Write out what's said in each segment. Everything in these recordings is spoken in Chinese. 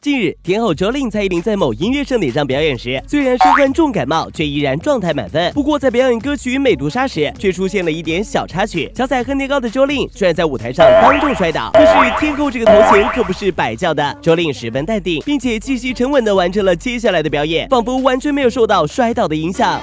近日，天后周令蔡依林在某音乐盛典上表演时，虽然身患重感冒，却依然状态满分。不过，在表演歌曲《美杜莎》时，却出现了一点小插曲。小踩恨天高的周令居然在舞台上当众摔倒。可是天后这个头衔可不是白叫的。周令十分淡定，并且气息沉稳地完成了接下来的表演，仿佛完全没有受到摔倒的影响。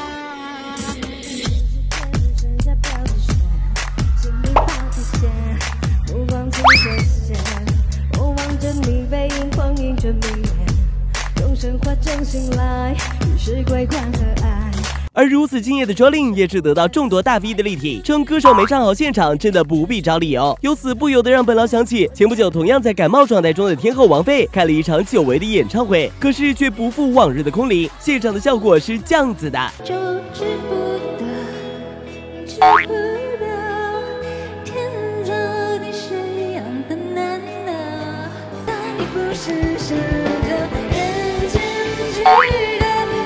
而如此敬业的周令也是得到众多大 V 的力挺，称歌手没唱好现场真的不必找理由。由此不由得让本郎想起前不久同样在感冒状态中的天后王菲开了一场久违的演唱会，可是却不复往日的空灵，现场的效果是这样子的。 就知不得天造地这样的难得，但你不是是个人间值得。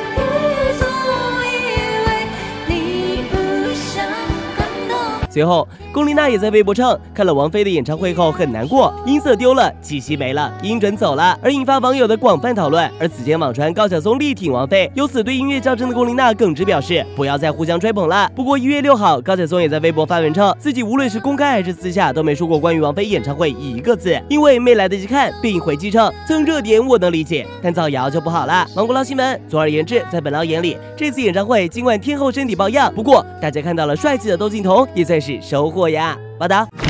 随后，龚琳娜也在微博称，看了王菲的演唱会后很难过，音色丢了，气息没了，音准走了，而引发网友的广泛讨论。而此前网传高晓松力挺王菲，由此对音乐较真的龚琳娜耿直表示，不要再互相吹捧了。不过1月6号，高晓松也在微博发文称，自己无论是公开还是私下都没说过关于王菲演唱会一个字，因为没来得及看，并回击称蹭热点我能理解，但造谣就不好了。芒果捞新闻，总而言之，在本捞眼里，这次演唱会尽管天后身体抱恙，不过大家看到了帅气的窦靖童，也算是收获呀。报道。